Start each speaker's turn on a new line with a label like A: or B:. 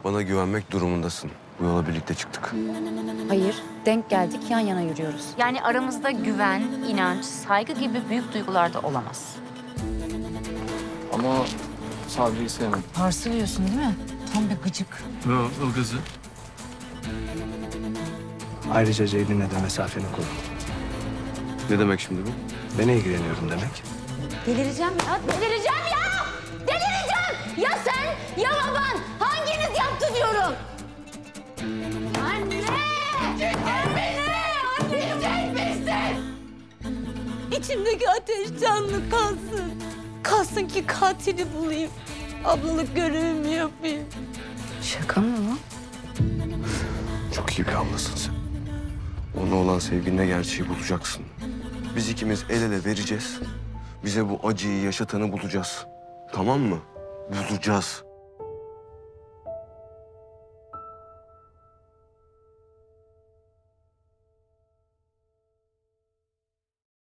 A: Bana güvenmek durumundasın. Bu yola birlikte çıktık.
B: Hayır, denk geldik, yan yana yürüyoruz.
C: Yani aramızda güven, inanç, saygı gibi büyük duygular da olamaz.
D: Ama Sabri'yi sevmem.
B: Parsılıyorsun değil mi? Tam bir gıcık.
D: Yok, o kızı.
E: Ayrıca Ceylin'le de mesafeni koru.
A: Ne demek şimdi bu?
E: Ben ilgileniyorum demek.
B: Delireceğim ya, delireceğim ya! Delireceğim! Ya sen, ya baban! Hanginiz yaptı diyorum? Anne! Anne! Anne misin? İçimdeki ateş canlı kalsın. Kalsın ki katili bulayım. Ablalık görevimi yapayım. Şaka mı bu?
A: Çok iyi bir ablasın sen. Ona olan sevginle gerçeği bulacaksın. Biz ikimiz el ele vereceğiz. Bize bu acıyı yaşatanı bulacağız. Tamam mı? Bulacağız.